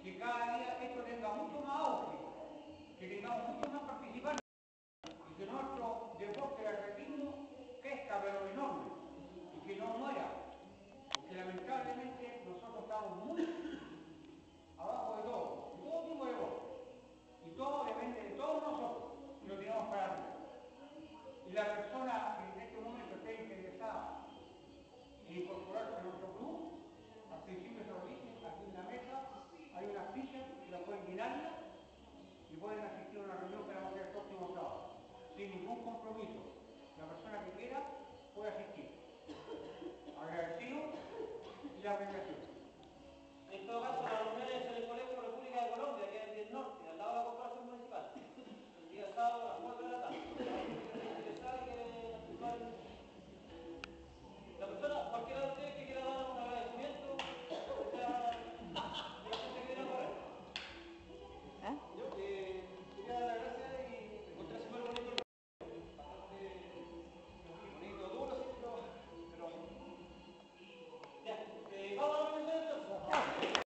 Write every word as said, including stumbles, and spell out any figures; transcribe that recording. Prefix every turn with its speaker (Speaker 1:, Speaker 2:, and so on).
Speaker 1: que cada día esto tenga mucho más auge, que tengamos mucho más participantes y que nuestro deporte de atletismo crezca pero enorme y que no muera, porque lamentablemente nosotros estamos muy abajo de todo, de todo tipo de deporte, y todo depende de todos nosotros y lo tenemos para arriba. Y la persona que en este momento esté interesada en incorporarse a nuestro club, al principio se lo dije, aquí en la mesa hay unas fichas que las pueden llenar y pueden asistir a una reunión que vamos a hacer el próximo sábado, sin ningún compromiso. La persona que quiera puede asistir. Agradecido y la premiación.